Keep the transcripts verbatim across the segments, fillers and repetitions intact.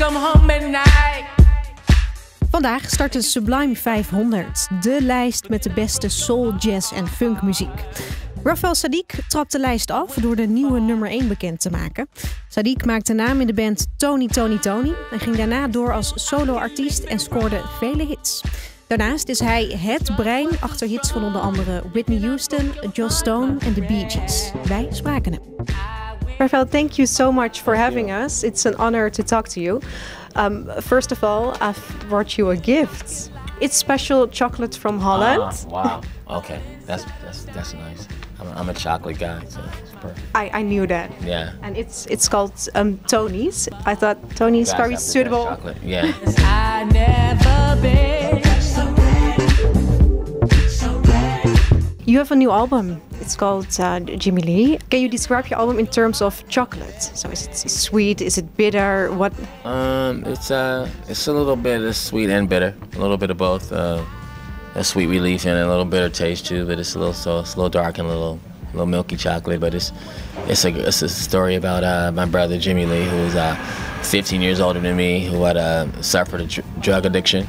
come home at night. Vandaag start de Sublime vijfhonderd, de lijst met de beste soul, jazz en funkmuziek. Raphael Saadiq trapt de lijst af door de nieuwe nummer één bekend te maken. Saadiq maakte naam in de band Tony Tony Tony en ging daarna door als solo-artiest en scoorde vele hits. Daarnaast is hij het brein achter hits van onder andere Whitney Houston, Joss Stone en The Bee Gees. Wij spraken hem. Raphael, thank you so much for having us. It's an honor to talk to you. Um, first of all, I've brought you a gift. It's special chocolate from Holland. Uh, wow. Okay, that's that's that's nice. I'm a, I'm a chocolate guy, so it's perfect. I, I knew that. Yeah. And it's it's called um, Tony's. I thought Tony's Guys very have the best suitable. chocolate. Yeah. I never been so bad, so bad. You have a new album. It's called uh, Jimmy Lee. Can you describe your album in terms of chocolate? So is it sweet? Is it bitter? What? Um, it's uh, it's a little bit of sweet and bitter, a little bit of both. Uh, a sweet relief and a little bitter taste too, but it's a little so it's a little dark and a little, a little milky chocolate. But it's it's a it's a story about uh, my brother Jimmy Lee, who was uh, fifteen years older than me, who had uh, suffered a dr drug addiction.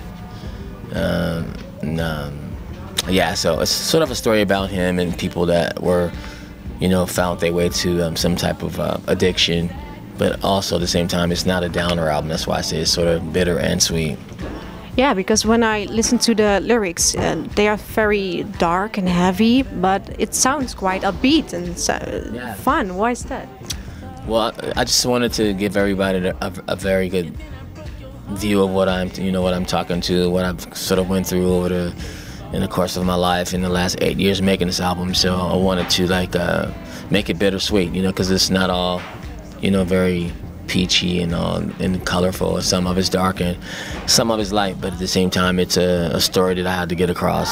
Um, and, um, yeah, so it's sort of a story about him and people that were, you know, found their way to um, some type of uh, addiction, but also at the same time, it's not a downer album. That's why I say it's sort of bitter and sweet. Yeah, because when I listen to the lyrics, uh, they are very dark and heavy, but it sounds quite upbeat and so Yeah. fun. Why is that? Well, I I just wanted to give everybody a, a very good view of what I'm, you know, what I'm talking to, what I've sort of went through over the in the course of my life in the last eight years making this album. So I wanted to like uh, make it bittersweet, you know, because it's not all, you know, very peachy and all and colorful. Some of it's dark and some of it's light, but at the same time, it's a, a story that I had to get across.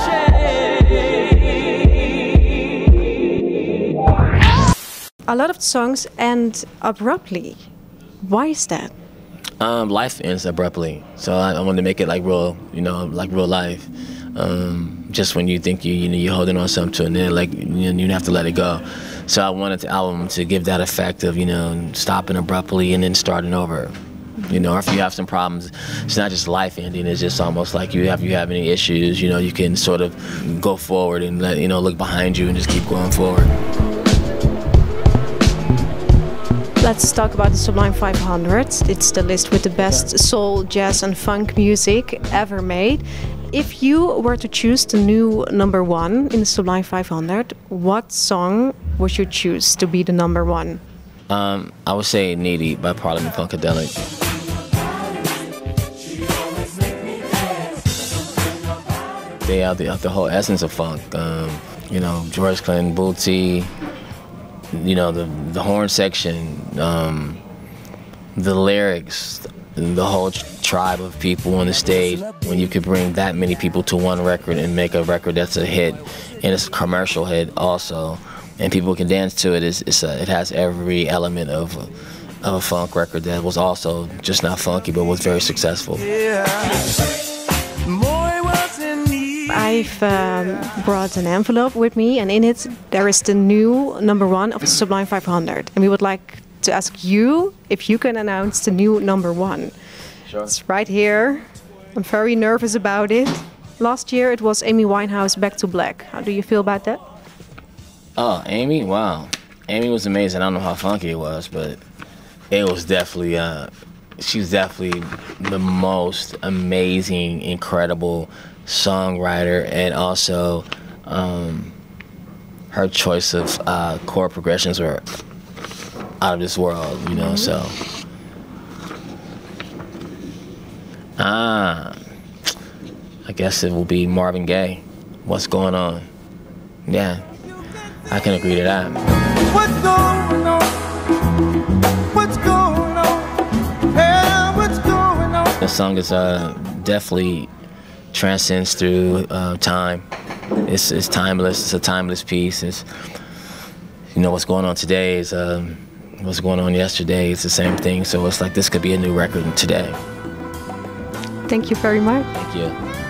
A lot of the songs end abruptly. Why is that? Um, life ends abruptly, so I, I wanted to make it like real, you know, like real life. Um, just when you think you, you know, you're holding on something to, and then like you, you have to let it go. So I wanted the album to give that effect of, you know, stopping abruptly and then starting over. You know, if you have some problems, it's not just life ending. It's just almost like you have you have any issues. You know, you can sort of go forward and let you know look behind you and just keep going forward. Let's talk about the Sublime five hundred. It's the list with the best soul, jazz and funk music ever made. If you were to choose the new number one in the Sublime five hundred, what song would you choose to be the number one? Um, I would say Needy by Parliament Funkadelic. They have the, the whole essence of funk. Um, you know, George Clinton, Bootsy, you know, the, the horn section, um, the lyrics, the whole tribe of people on the stage. When you could bring that many people to one record and make a record that's a hit, and it's a commercial hit also, and people can dance to it, it's, it's a, it has every element of, of a funk record that was also just not funky, but was very successful. I've um, brought an envelope with me, and in it there is the new number one of the Sublime five hundred. And we would like to ask you if you can announce the new number one. Sure. It's right here. I'm very nervous about it. Last year it was Amy Winehouse, Back to Black. How do you feel about that? Oh, Amy, wow. Amy was amazing. I don't know how funky it was, but it was definitely, uh, she's definitely the most amazing, incredible songwriter, and also um, her choice of uh, chord progressions were out of this world, you know, so. Ah, I guess it will be Marvin Gaye. What's going on? Yeah, I can agree to that. What's going on? What's going on? Yeah, what's going on? The song is uh, definitely transcends through uh, time. It's, it's timeless. It's a timeless piece. It's, you know, what's going on today is um, what's going on yesterday. It's the same thing. So it's like this could be a new record today. Thank you very much. Thank you.